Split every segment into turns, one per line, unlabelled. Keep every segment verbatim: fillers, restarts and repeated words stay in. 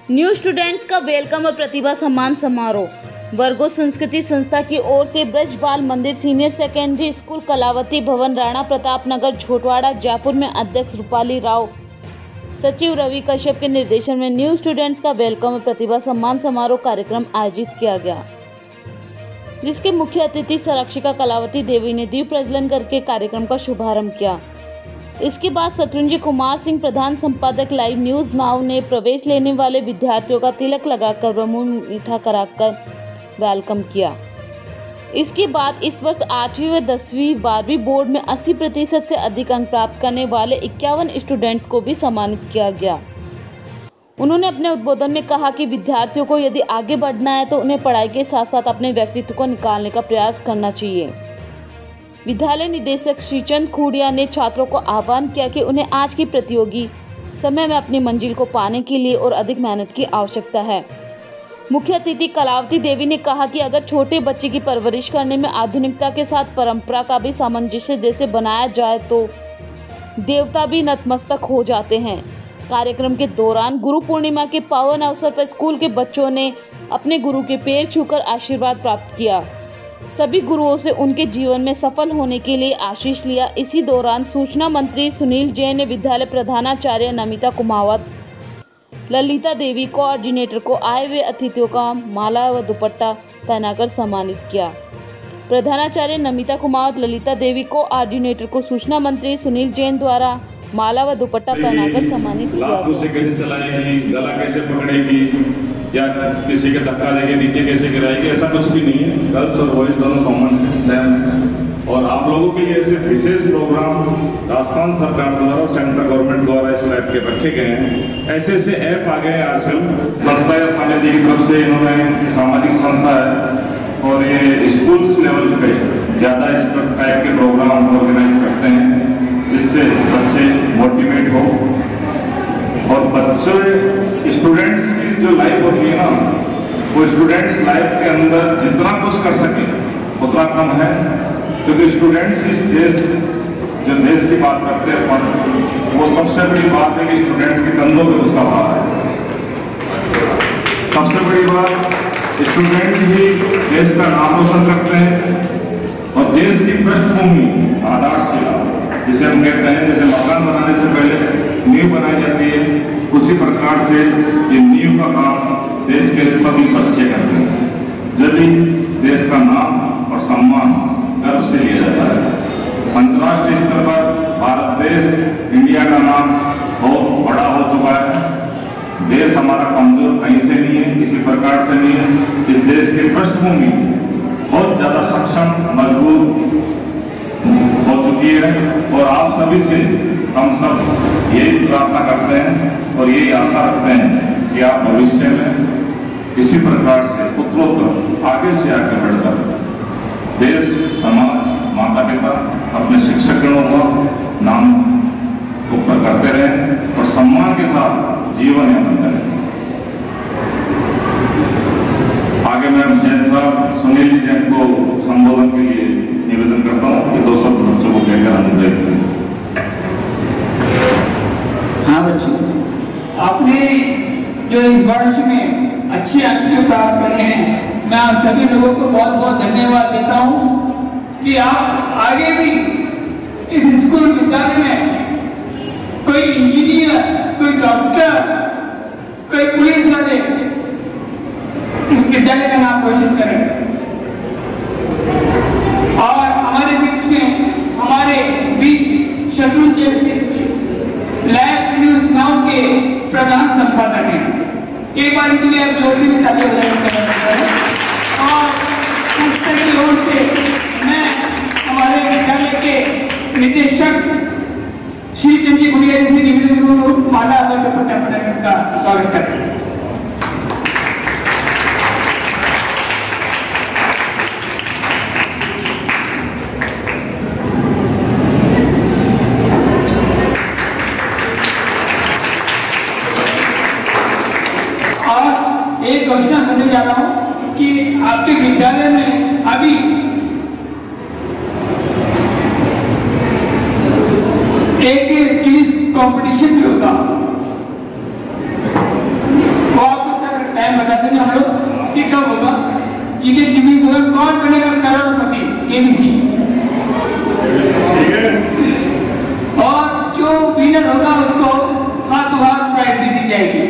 New students का welcome और प्रतिभा सम्मान समारोह वर्गो संस्कृति संस्था की ओर से ब्रज बाल मंदिर सीनियर सेकेंडरी स्कूल कलावती भवन राणा प्रताप नगर झोटवाड़ा जयपुर में अध्यक्ष रूपाली राव सचिव रवि कश्यप के निर्देशन में न्यू स्टूडेंट्स का वेलकम और प्रतिभा सम्मान समारोह कार्यक्रम आयोजित किया गया, जिसके मुख्य अतिथि संरक्षिका कलावती देवी ने दीप प्रज्वलन करके कार्यक्रम का शुभारंभ किया। इसके बाद शत्रुंजय कुमार सिंह प्रधान संपादक लाइव न्यूज नाउ ने प्रवेश लेने वाले विद्यार्थियों का तिलक लगाकर व मुंह मीठा कराकर वेलकम किया। इसके बाद इस वर्ष आठवीं व दसवीं बारहवीं बोर्ड में अस्सी प्रतिशत से अधिक अंक प्राप्त करने वाले इक्यावन स्टूडेंट्स को भी सम्मानित किया गया। उन्होंने अपने उद्बोधन में कहा कि विद्यार्थियों को यदि आगे बढ़ना है तो उन्हें पढ़ाई के साथ साथ अपने व्यक्तित्व को निकालने का प्रयास करना चाहिए। विद्यालय निदेशक श्रीचंद खूड़िया ने छात्रों को आह्वान किया कि उन्हें आज की प्रतियोगी समय में अपनी मंजिल को पाने के लिए और अधिक मेहनत की आवश्यकता है। मुख्य अतिथि कलावती देवी ने कहा कि अगर छोटे बच्चे की परवरिश करने में आधुनिकता के साथ परंपरा का भी सामंजस्य जैसे बनाया जाए तो देवता भी नतमस्तक हो जाते हैं। कार्यक्रम के दौरान गुरु पूर्णिमा के पावन अवसर पर स्कूल के बच्चों ने अपने गुरु के पैर छूकर आशीर्वाद प्राप्त किया। सभी गुरुओं से उनके जीवन में सफल होने के लिए आशीष लिया। इसी दौरान सूचना मंत्री सुनील जैन ने विद्यालय प्रधानाचार्य नमिता कुमावत, ललिता देवी कोऑर्डिनेटर को आए हुए अतिथियों का माला व दुपट्टा पहनाकर सम्मानित किया। प्रधानाचार्य नमिता कुमावत, ललिता देवी कोऑर्डिनेटर को सूचना मंत्री सुनील जैन द्वारा माला व दुपट्टा पहनाकर सम्मानित किया।
गला कैसे पकड़ेगी या किसी के धक्का देके नीचे कैसे गिराएगी, ऐसा कुछ भी नहीं है। गर्ल्स और बॉयज दोनों कॉमन है, सेम है। और आप लोगों के लिए ऐसे विशेष प्रोग्राम राजस्थान सरकार द्वारा और सेंट्रल गवर्नमेंट द्वारा इस टाइप के रखे गए हैं। ऐसे ऐसे ऐप आ गए हैं आजकल, संस्था या समिति की तरफ से इन्होंने सामाजिक संस्था है और ये स्कूल्स लेवल पे ज़्यादा इस टाइप के प्रोग्राम ऑर्गेनाइज करते हैं, जिससे बच्चे मोटिवेट हो और बच्चे स्टूडेंट्स की जो लाइफ होती है ना, वो स्टूडेंट्स लाइफ के अंदर जितना कुछ कर सके उतना कम है, क्योंकि स्टूडेंट्स इस देश जो देश की बात करते हैं अपन, वो सबसे बड़ी बात है कि स्टूडेंट्स के कंधों पे उसका भार है। सबसे बड़ी बात, स्टूडेंट ही देश का नाम रोशन करते हैं और देश की पृष्ठभूमि आधारशिला जिसे हम कहते हैं, जैसे मकान बनाने से पहले नींव बनाई जाती है, उसी प्रकार से ये नींव का काम देश के सभी बच्चे करते हैं। जब भी देश का नाम और सम्मान गर्व से लिया जाता है। अंतर्राष्ट्रीय स्तर पर भारत देश, इंडिया का नाम बहुत बड़ा हो चुका है। देश हमारा कमजोर कहीं से नहीं है, किसी प्रकार से नहीं है। इस देश की पृष्ठभूमि बहुत ज्यादा सक्षम, मजबूत हो चुकी है और आप सभी से हम सब यही प्रार्थना करते हैं और यही आशा रखते हैं कि आप भविष्य में इसी प्रकार से उत्तरोत्तर आगे से आगे बढ़कर देश, समाज, माता पिता, अपने शिक्षकों का नाम ऊपर करते रहें और सम्मान के साथ जीवन यापन करें। आगे मैं जैन साहब सुनील जैन को संबोधन के लिए निवेदन करता हूँ कि दो शब्द बच्चों को कहकर अनुरोध।
हाँ बच्चों, आपने जो इस वर्ष में अच्छे अंक जो प्राप्त करे हैं, मैं आप सभी लोगों को बहुत बहुत धन्यवाद देता हूँ कि आप आगे भी इस स्कूल विद्यालय में कोई इंजीनियर, कोई डॉक्टर, कोई पुलिस वाले विद्यालय का नाम रोशन करें। और हमारे बीच में हमारे बीच शत्रुंजय लाइव न्यूज नाउ के प्रधान संपादक हैं। एक बार के लिए आप जोर से भी ताली बजाएं। और संस्था की ओर से मैं हमारे विद्यालय के निदेशक श्री चंद्र खूड़िया जी से निवेदन करूँ, माला और दुपट्टा पहनाकर का स्वागत करें। एक घोषणा करने जा रहा हूं कि आपके विद्यालय में अभी एक क्विज कंपटीशन भी होगा, वो आपको जीके क्विज होगा, कौन बनेगा करोड़पति, केबीसी। और जो विनर होगा उसको हाथों हाथ प्राइज दी जाएगी।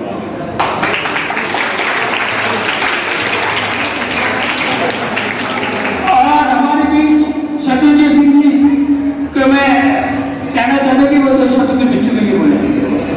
और हमारे बीच शत्रुंजय सिंह जी को मैं कहना चाहता हूँ कि वो तो शत्रु के बच्चों के लिए बोले।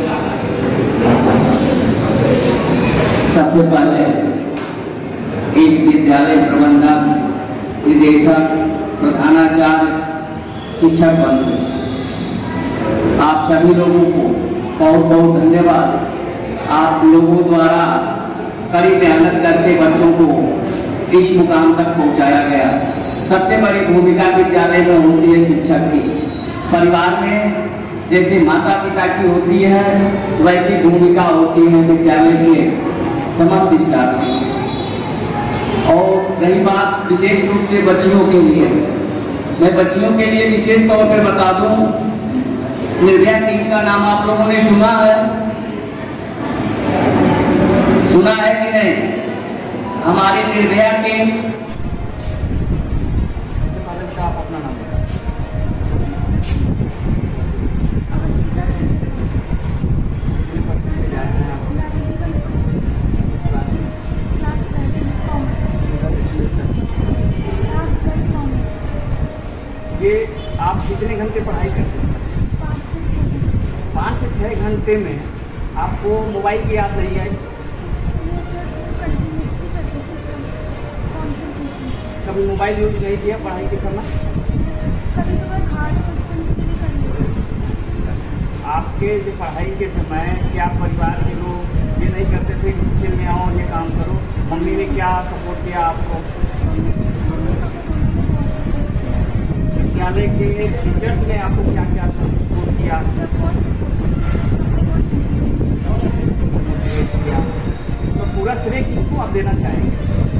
सबसे पहले इस विद्यालय प्रबंधक, निदेशक, प्रधानाचार्य, शिक्षक बंधु, आप सभी लोगों को बहुत बहुत धन्यवाद। आप लोगों द्वारा कड़ी मेहनत करके बच्चों को इस मुकाम तक पहुंचाया गया। सबसे बड़ी भूमिका विद्यालय में होती है शिक्षक की। परिवार में जैसे माता पिता की होती है, वैसी भूमिका होती है विद्यालय के समस्त स्टाफ की। और रही बात विशेष रूप से बच्चियों के लिए, मैं बच्चियों के लिए विशेष तौर पर बता दूं, निर्भया टीम का नाम आप लोगों ने सुना है, सुना है कि नहीं? हमारी निर्भया टीम, आप अपना नाम ये आप कितने घंटे पढ़ाई करते हैं?
पाँच से छः
पाँच से छः घंटे में आपको मोबाइल की याद नहीं आई?
सर कंटिन्यूसली करते थे कॉन्सेंट्रेशन से।
कभी मोबाइल यूज नहीं किया पढ़ाई के समय?
कभी कभार हार्ड क्वेश्चंस के लिए कर लेते।
आपके जो पढ़ाई के समय क्या परिवार के लोग ये नहीं करते थे कि किचन में आओ ये काम करो? मम्मी ने क्या सपोर्ट किया आपको? विद्यालय के टीचर्स ने आपको क्या क्या सपोर्ट किया? इसका पूरा श्रेय किसको आप देना चाहेंगे?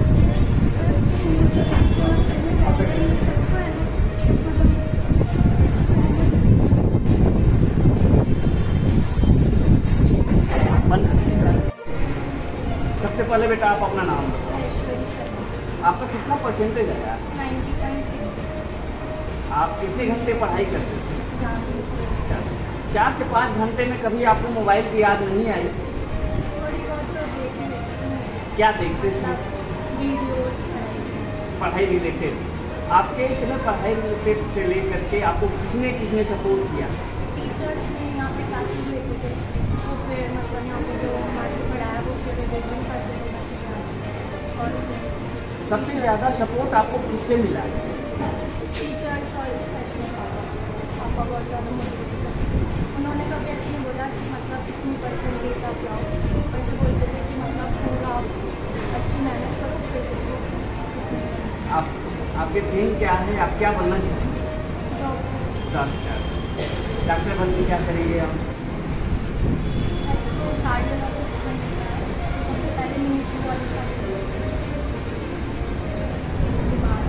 सबसे पहले बेटा आप अपना नाम बताओ।
ऐश्वर्या शर्मा।
आपका कितना परसेंटेज आया?
Ninety point six.
आप कितने घंटे पढ़ाई करते थे?
चार से पाँच।
चार से पाँच घंटे में कभी आपको मोबाइल की याद नहीं आई?
थोड़ी बहुत तो देख ही लेते थे।
क्या देखते थे?
वीडियोस,
पढ़ाई रिलेटेड। आपके इसमें पढ़ाई रिलेटेड से लेकर के आपको किसने किसने सपोर्ट किया?
टीचर्स ने यहाँ पे क्लासेस लेते थे, तो फिर मतलब यहाँ पे जो हमारे से पढ़ाया वो फिर रिविजन करते थे। और
सबसे ज़्यादा सपोर्ट आपको किससे मिला?
टीचर्स और स्पेशली पापा। पापा बहुत ज़्यादा मोटिवेट करते। उन्होंने कभी ऐसे नहीं बोला कि मतलब कितनी परसेंटेज आप लाओ, वैसे बोलते थे कि मतलब पूरा अच्छी मेहनत करो फिर देखो।
आप आपके ड्रीम क्या है? आप क्या बनना चाहेंगे? डॉक्टर। डॉक्टर बन के क्या करेंगे आप?
ऐसे तो कार्डियोलॉजिस्ट बनना है, तो सबसे पहले नीट क्वालिफाई करो, उसके बाद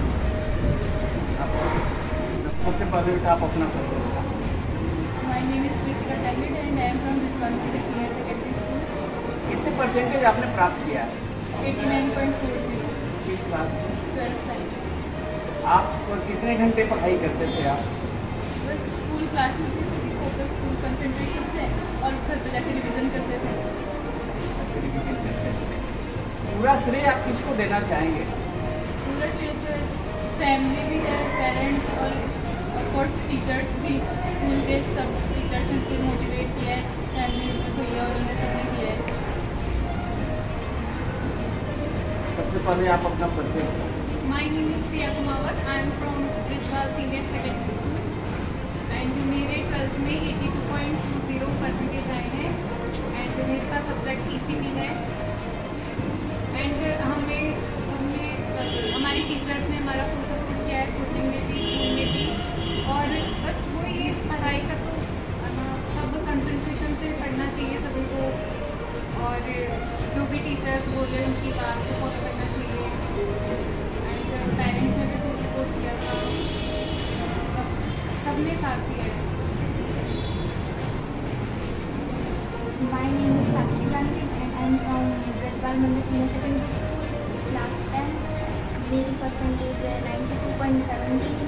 सबसे पहले बेटा आप अपना परिचय बताओ।
माय नेम इज कृतिका टैगलेट and I am from Rizwan senior secondary school.
कितने परसेंटेज आपने प्राप्त किया है?
Eighty nine point four zero.
किस क्लास?
Twelfth science.
आप कितने घंटे पढ़ाई करते थे आप?
बस स्कूल क्लासेस भी थी, फोकस स्कूल कंसंट्रेशन से, और घर पे जाके रिवीजन करते थे।
पूरा श्रेय आप किसको देना चाहेंगे?
पूरा टीचर, फैमिली भी है, पेरेंट्स और ऑफकोर्स टीचर्स भी। स्कूल के सब टीचर्स ने फिर मोटिवेट किया है, फैमिली भैया और उन्हें सबने किया है।
सबसे पहले आप अपना परिचय बताओ।
My name is Siya Kumawat. I am from Brisbane Senior Secondary School and मेरे ट्वेल्थ में eighty two point two zero percentage आए हैं एंड मेरे पास सब्जेक्ट ई सी पी है एंड हमें सबने हमारे टीचर्स ने हमारा फुल सपोर्ट किया है, कोचिंग में भी, स्कूल में भी। और बस वो ये पढ़ाई का तो सब कंसंट्रेशन से पढ़ना चाहिए सभी को, और जो भी टीचर्स बोल रहे हैं उनकी बात को फॉलो करना चाहिए। पेरेंट्स ने भी फुल सपोर्ट किया था, सबने साथ दिया है।
My name is Sakshi Janvi and I am from Brisbane Senior Secondary School, class ten. मेरी परसेंटेज है नाइन्टी टू पॉइंट सेवेंटी।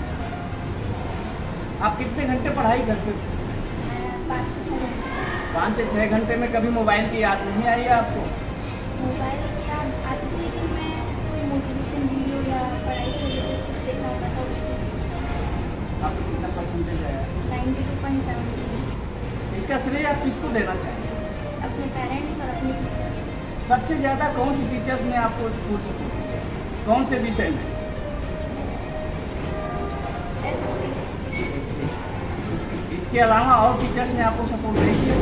आप कितने घंटे पढ़ाई करते थे?
पाँच से छः घंटे।
पाँच से छः घंटे में कभी मोबाइल की याद नहीं आई आपको?
मोबाइल की याद आती थी, लेकिन मैं कोई मोटिवेशन वीडियो या पढ़ाई से रिलेटेड कुछ देखना होता था उसको।
आपको कितना परसेंटेज आया?
Ninety two point seventy.
इसका श्रेय आप किसको देना चाहेंगे?
अपने पेरेंट्स और अपने टीचर्स।
सबसे ज़्यादा कौन सी टीचर्स ने आपको पूछ सके, कौन से विषय में?
S S T.
इसके अलावा और टीचर्स ने आपको सपोर्ट नहीं किया?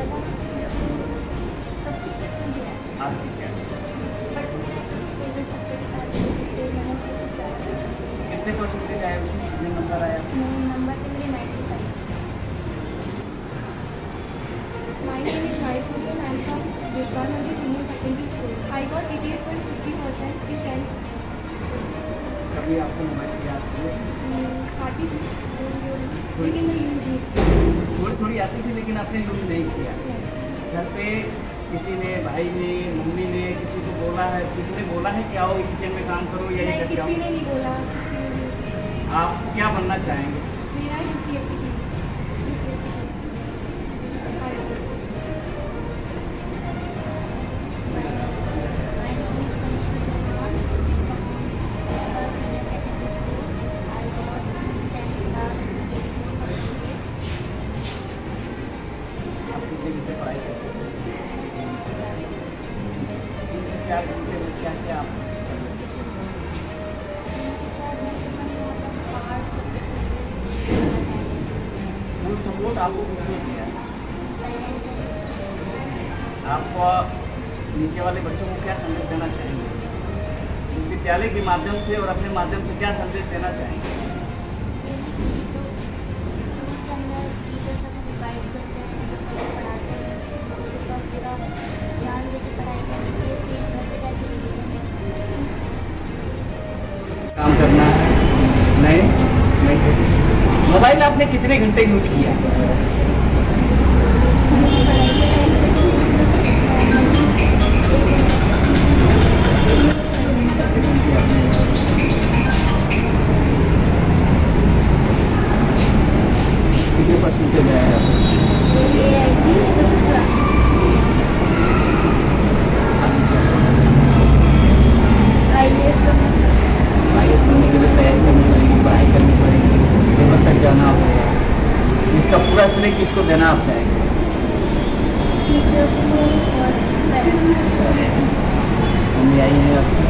सब टीचर्स ने दिया,
आप टीचर्स
बट मेरा S S T favourite subject था, जिससे मैंने उसको कुछ ज़्यादा किया।
कितने परसेंटेज आए उसमें, कितने नंबर आया?
उसमें नंबर थे मेरे ninety five. My name is नाइस मुलियन, I am from Brijbal Mandir senior secondary school. I got eighty eight point fifty percent in tenth.
कभी आपको मोबाइल की याद थी?
आती थी लेकिन मैं यूज़ नहीं की।
थोड़ी थोड़ी आती थी लेकिन आपने यूज़ नहीं किया। घर पे किसी ने, भाई ने, मम्मी ने किसी को बोला है, किसी ने बोला है कि आओ किचन में काम करो या
नहीं,
इधर
किसी
जाओ?
ने नहीं बोला, किसी ने नहीं।
आप क्या बनना चाहेंगे?
मेरा यूपीएससी की UPSC My name is Kanishka Chauhan from Brisbane Senior Secondary School. I got tenth class eighty-four percentage.
आप कितने घंटे पढ़ाई करते थे?
तीन से चार
तीन से चार घंटे में क्या क्या आप
तीन से चार घंटे में जो मतलब पार्ट
फुल सपोर्ट आपको किसने किया? आप नीचे वाले बच्चों को क्या संदेश देना चाहेंगे? इस विद्यालय के माध्यम से और अपने माध्यम से क्या संदेश देना चाहेंगे?
जो स्कूल के अंदर टीचर सब गाइड करते हैं, जो पढ़ाते हैं, उसके ऊपर पूरा ध्यान देकर पढ़ाई करनी चाहिए, फिर घर पे जाके रिवीजन कर सकते हैं।
काम करना है? नहीं नहीं। मोबाइल आपने कितने घंटे यूज किया? कितने परसेंटेज आया?
आई ए एस करना चाहते हैं।
आई ए एस बनने के लिए तैयारी करनी पड़ेगी, पढ़ाई करनी पड़ेगी, उसके बाद तक जाना होगा। इसका पूरा श्रेय किसको देना आप चाहेंगे?
टीचर्स को और पेरेंट्स।
मम्मी आई है आपकी?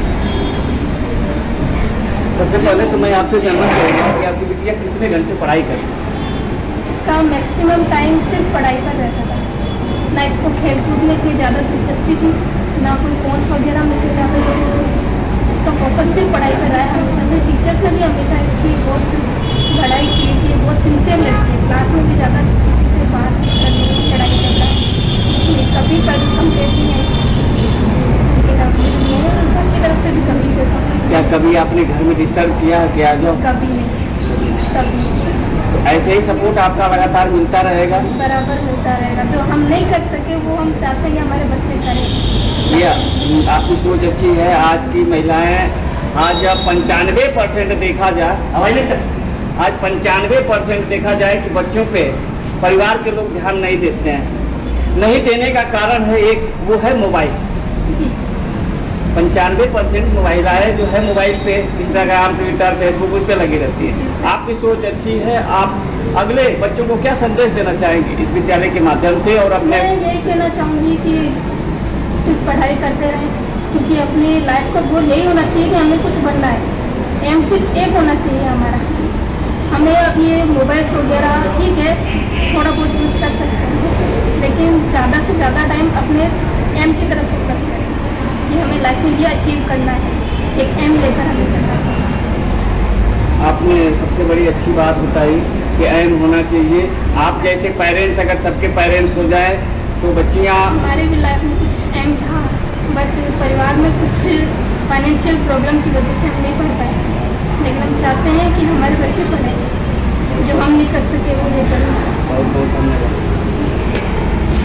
सबसे पहले तो मैं आपसे जानना चाहूँगा कि आपकी बिटिया कितने घंटे पढ़ाई करती है?
इसका मैक्सिमम टाइम सिर्फ पढ़ाई पर रहता था, ना इसको खेल कूद में इतनी ज़्यादा दिलचस्पी थी, ना कोई फोन्स वगैरह में इतनी ज़्यादा दिलचस्पी। इसका फोकस सिर्फ पढ़ाई पर रहा है हमेशा से। टीचर्स ने भी हमेशा इसकी बहुत पढ़ाई की कि बहुत सिंसियर लड़की है, क्लास में भी ज़्यादा किसी से बातचीत करने की पढ़ाई करना है, इसमें कभी कभी कंप्लेंट नहीं है स्कूल की तरफ से भी है और घर की तरफ से भी कभी देता है।
क्या कभी आपने घर में डिस्टर्ब किया है कि आ जाओ?
कभी नहीं, कभी नहीं।
तो ऐसे ही सपोर्ट आपका लगातार मिलता रहेगा?
बराबर मिलता रहेगा। जो हम नहीं कर सके वो हम चाहते हैं हमारे बच्चे करें।
या आपकी सोच अच्छी है। आज की महिलाएं, आज जब पंचानवे परसेंट देखा जाए, आज पंचानवे परसेंट देखा जाए कि बच्चों पे परिवार के लोग ध्यान नहीं देते हैं। नहीं देने का कारण है एक, वो है मोबाइल। पंचानवे परसेंट महिलाएं जो है मोबाइल पे इंस्टाग्राम, ट्विटर, फेसबुक उस पर लगी रहती है। आपकी सोच अच्छी है। आप अगले बच्चों को क्या संदेश देना चाहेंगे इस विद्यालय के माध्यम से? और अपने
मैं यही कहना चाहूँगी कि सिर्फ पढ़ाई करते रहें, क्योंकि अपनी लाइफ का गोल यही होना चाहिए कि हमें कुछ बनना है। एम सिर्फ एक होना चाहिए हमारा। हमें अब ये मोबाइल्स वगैरह ठीक है थोड़ा बहुत यूज़ कर सकते हैं, लेकिन ज़्यादा से ज़्यादा टाइम अपने एम की तरफ फोकस करें कि हमें लाइफ में ये अचीव करना है, एक एम लेकर हमें चलना चाहिए।
आपने सबसे बड़ी अच्छी बात बताई कि एम होना चाहिए। आप जैसे पेरेंट्स, अगर सबके पेरेंट्स हो जाए तो बच्चियाँ,
हमारे भी लाइफ में कुछ एम था, बट परिवार में कुछ फाइनेंशियल प्रॉब्लम की वजह से हम नहीं पढ़ पाए, लेकिन हम चाहते हैं कि हमारे बच्चे पढ़ें, जो हम नहीं कर सके वो ये करें।
बहुत बहुत धन्यवाद।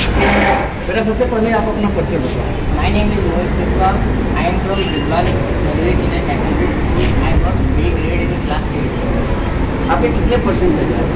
मेरा सबसे पहले आप अपना परिचय बताओ।
My name is Rohit Krishna. I am from Bridwal Service Senior Secondary School. I got B grade in class eight.
आपके कितने परसेंटेज है?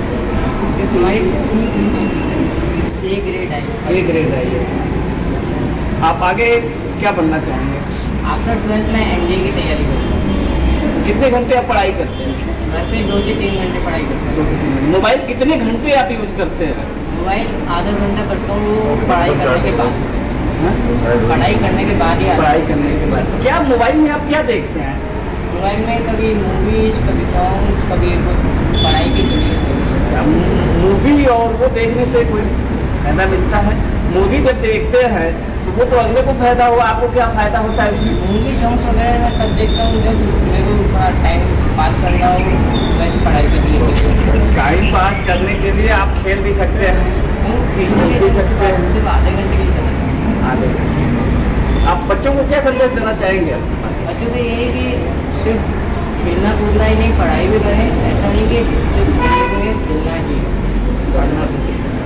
A grade आई।
ए ग्रेड आई है। आप आगे क्या बनना चाहेंगे?
आफ्टर ट्वेल्थ में एन डी ए की तैयारी करता हूँ।
कितने घंटे आप पढ़ाई करते हैं?
घर पे दो से तीन घंटे पढ़ाई करता
दो से तीन घंटे। मोबाइल कितने घंटे आप यूज करते हैं?
हूँ। मोबाइल आधा घंटा करता हूँ पढ़ाई करने के बाद।
हाँ?
पढ़ाई करने के बाद ही आता
पढ़ाई करने के बाद क्या मोबाइल में आप क्या देखते हैं?
हूँ। मोबाइल में कभी मूवीज, कभी सॉन्ग्स, कभी कुछ पढ़ाई की वीडियोस देखते हैं।
अच्छा, मूवी और वो देखने से कोई फायदा मिलता है? मूवी जब देखते हैं तो वो तो अगले को फायदा हुआ, आपको क्या फायदा होता है उसमें?
मूवी सॉन्ग्स वगैरह मैं तब देखता हूँ जब मेरे को थोड़ा टाइम पास कर रहा हूँ, वैसे पढ़ाई के लिए।
टाइम पास करने के लिए आप खेल भी सकते हैं।
खेल भी सकते हैं, सिर्फ आधे घंटे के लिए चलता
आगे आप बच्चों को क्या संदेश देना चाहेंगे?
बच्चों को ये है कि सिर्फ खेलना कूदना ही नहीं, पढ़ाई भी करें। ऐसा नहीं कि सिर्फ खेलेंगे, खेलना ही पढ़ना भी।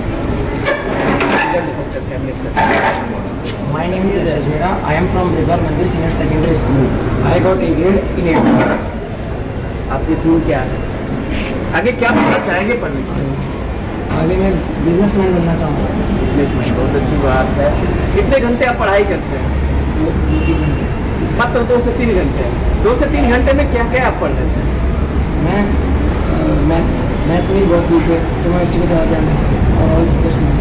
My name is Yashish Mehra. I am from Bridwal Mandir Senior Secondary School. I got A grade in eighth class.
आपकी थीम क्या है? आगे क्या बनना चाहेंगे पढ़ने के?
आगे मैं बिजनेसमैन बनना चाहूँगा।
बिजनेसमैन, बहुत अच्छी बात है। कितने घंटे आप पढ़ाई करते हैं? मात्र दो से तीन घंटे। दो से तीन घंटे में क्या क्या आप पढ़ लेते हैं?
मैं मैथ्स मैथ में बहुत वीक है तो मैं उसी को ज़्यादा ध्यान देता हूँ और ऑल सब्जेक्ट्स में।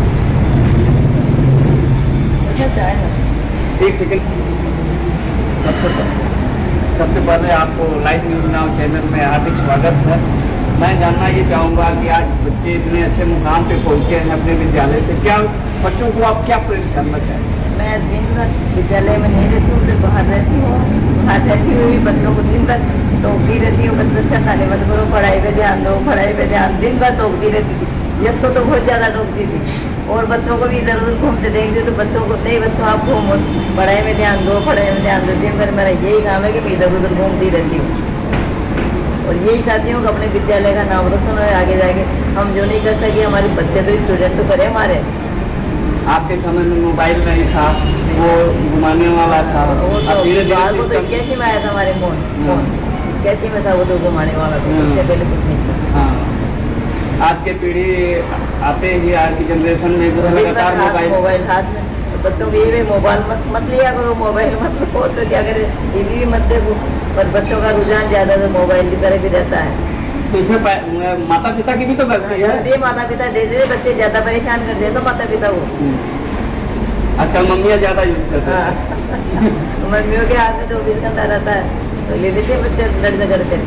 एक सेकंड। सबसे सबसे पहले आपको लाइव न्यूज़ नाउ चैनल में हार्दिक स्वागत है। मैं जानना ये चाहूँगा कि आज बच्चे इतने अच्छे मुकाम पे पहुँचे हैं अपने विद्यालय से, क्या बच्चों को आप क्या प्रेरित करना चाहेंगे?
मैं दिन भर विद्यालय में नहीं रहती हूँ, फिर बाहर रहती हूँ। बाहर रहती हुई बच्चों को दिन भर टोकती रहती हूँ, बच्चों से खाने मत करो, पढ़ाई पे ध्यान दो, पढ़ाई पे ध्यान। दिन भर टोकती रहती थी, यश को तो बहुत ज़्यादा टोकती थी। और बच्चों को भी इधर उधर घूमते देखते तो बच्चों को, नहीं बच्चों आप घूमो, पढ़ाई में ध्यान दो, पढ़ाई में ध्यान दो। दिन भर मेरा यही काम है कि मैं इधर उधर घूमती रहती हूँ और यही चाहती हूँ कि अपने विद्यालय का नाम रोशन हो आगे जाके। हम जो नहीं कर सके, हमारे बच्चे तो स्टूडेंट तो करें हमारे।
आपके समय में मोबाइल नहीं था, वो घुमाने वाला था,
वो
अब धीरे धीरे
तो
सिस्टम।
कैसे में आया था हमारे फोन फोन कैसे में था, वो तो घुमाने वाला था, उससे पहले कुछ नहीं था।
हाँ, आज के पीढ़ी आते ही आज की जनरेशन में जो है लगातार मोबाइल
मोबाइल हाथ में, तो बच्चों को ये भी मोबाइल मत मत लिया करो, मोबाइल मत लो तो क्या करे, टीवी भी मत देखो। पर बच्चों का रुझान ज़्यादा तो मोबाइल की तरफ ही रहता है।
तो इसमें माता पिता की भी तो गलती है।
दे माता पिता दे दे, बच्चे ज़्यादा परेशान कर दे तो माता पिता को।
आजकल मम्मियाँ ज़्यादा यूज करते हैं।
मम्मियों के हाथ में चौबीस घंटा रहता है तो ले लेते बच्चे लड़ झगड़ कर।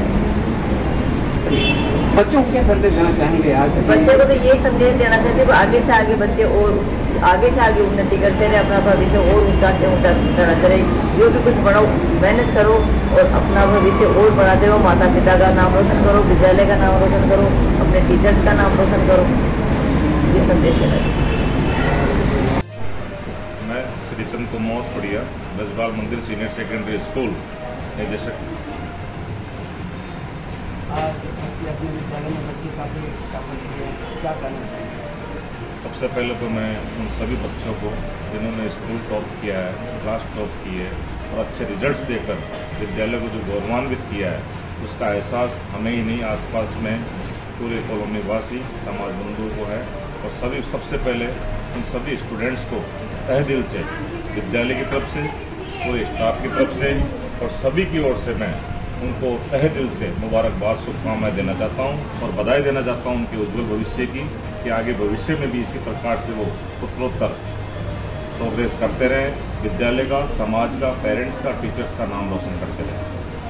बच्चों को क्या संदेश देना चाहेंगे आज?
बच्चे को तो ये संदेश देना चाहते हैं, आगे से आगे बच्चे और आगे से आगे उन्नति करते रहे, अपना भविष्य और ऊंचा से ऊंचा चढ़ाते रहे। जो भी कुछ बढ़ाओ, मेहनत करो और अपना भविष्य और बढ़ाते रहो। माता पिता का नाम रोशन करो, विद्यालय का नाम रोशन करो, अपने टीचर्स का नाम रोशन करो। ये संदेश देना चाहिए।
मैं श्री चंद कुमार पड़िया, ब्रिजवाल मंदिर सीनियर सेकेंडरी स्कूल निदेशक।
आज बच्चे अपने विद्यालय में बच्चे काफ़ी काफ़ी क्या करना चाहिए?
सबसे पहले तो मैं उन सभी बच्चों को जिन्होंने स्कूल टॉप किया है, क्लास टॉप की है और अच्छे रिजल्ट्स देकर विद्यालय को जो गौरवान्वित किया है, उसका एहसास हमें ही नहीं, आसपास में पूरे कॉलोनी वासी समाज बंधुओं को है। और सभी सबसे पहले उन सभी स्टूडेंट्स को तहे दिल से विद्यालय की तरफ से, पूरे स्टाफ की तरफ से और सभी की ओर से मैं उनको तहे दिल से मुबारकबाद, शुभकामनाएं देना चाहता हूं और बधाई देना चाहता हूं उनके उज्जवल भविष्य की, कि आगे भविष्य में भी इसी प्रकार से वो उत्तरोत्तर प्रोग्रेस करते रहें, विद्यालय का, समाज का, पेरेंट्स का, टीचर्स का नाम रोशन करते रहें।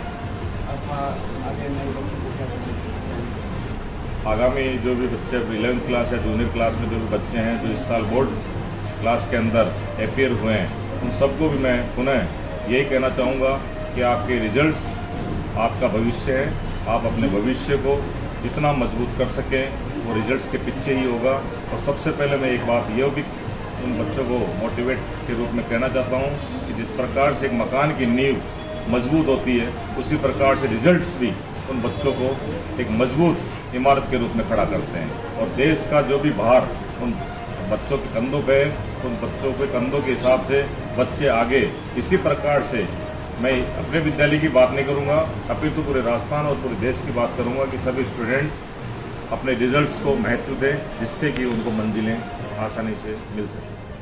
आगे नए बच्चों को क्या संदेश देना चाहिए?
आगामी जो भी बच्चे इलेवेंथ क्लास या जूनियर क्लास में जो भी बच्चे हैं जो इस साल बोर्ड क्लास के अंदर अपियर हुए हैं, उन सबको भी मैं पुनः यही कहना चाहूँगा कि आपके रिजल्ट्स आपका भविष्य है। आप अपने भविष्य को जितना मजबूत कर सकें वो रिजल्ट्स के पीछे ही होगा। और सबसे पहले मैं एक बात ये भी उन बच्चों को मोटिवेट के रूप में कहना चाहता हूँ कि जिस प्रकार से एक मकान की नींव मजबूत होती है, उसी प्रकार से रिजल्ट्स भी उन बच्चों को एक मजबूत इमारत के रूप में खड़ा करते हैं। और देश का जो भी भार उन बच्चों के कंधों पे है, उन बच्चों के कंधों के हिसाब से बच्चे आगे, इसी प्रकार से मैं अपने विद्यालय की बात नहीं करूंगा, अपितु पूरे राजस्थान और पूरे देश की बात करूंगा कि सभी स्टूडेंट्स अपने रिजल्ट्स को महत्व दें, जिससे कि उनको मंजिलें आसानी से मिल सकें।